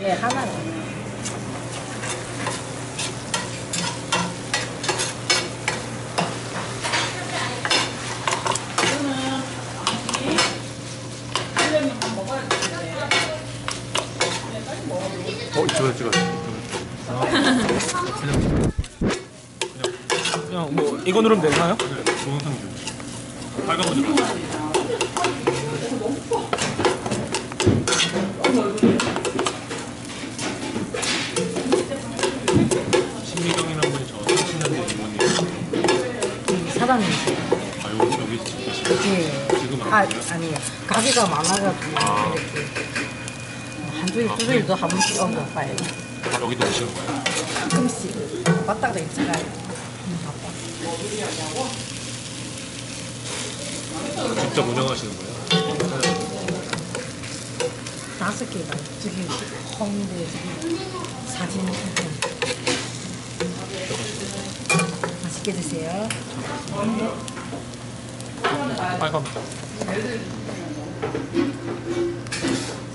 네, 하나요. 이쪽에 찍었어. 그냥 뭐 이거 누르면 되나요? 네, 동영상 주. 빨간 거 좀. 신미경이라는 분이 저 30년대 이모님. 사장님이세요. 아, 여기 계시죠? 예. 지금 안 아, 보여요? 아니에요. 가게가 많아가지고 이렇게 한 주에 두 주에도 한 번씩 온 거 봐요. 여기도 오시는 거예요? 가끔씩 왔다 갔다 있잖아요. 직접 운영하시는 거예요? 5개가 저기 홍대 저기 사진 맛있게 드세요. 빨간.